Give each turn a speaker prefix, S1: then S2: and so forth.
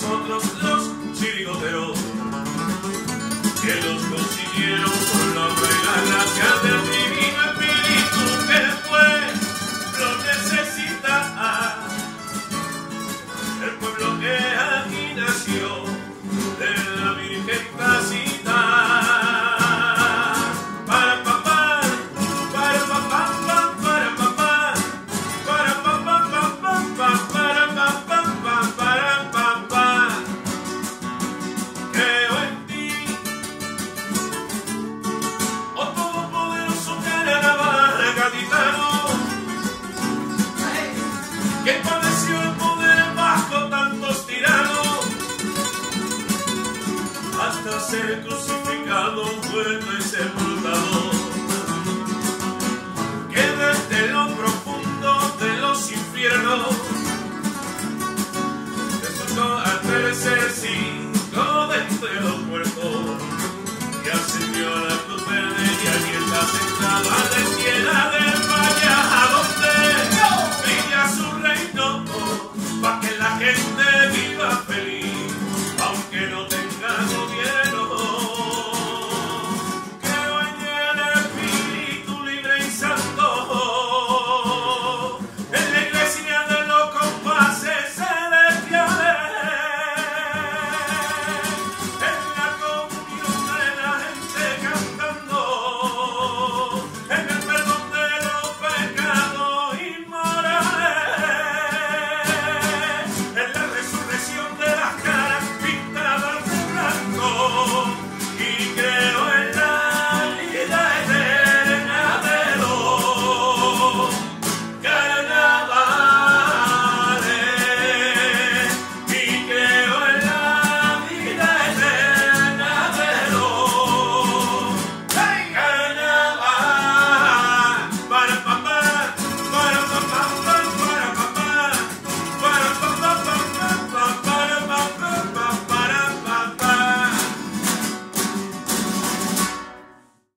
S1: nosotros los chirigoteros, que los consiguieron por la obra y la gracia del divino espíritu que el pueblo necesita. El pueblo que aquí nació, de la Virgencita. Para papá, para papá, para papá, para papá, para papá, para papá. Creo en ti, oh todopoderoso Carnaval gaditano, que padeció el poder bajo tantos tiranos, hasta ser crucificado, muerto y sepultado, que desde lo profundo de los infiernos resultó al tercer siglo de entre los muertos, y ascendió a la cruz verde y allí está sentado a la izquierda del Valle, a donde brilla su reino, para que la gente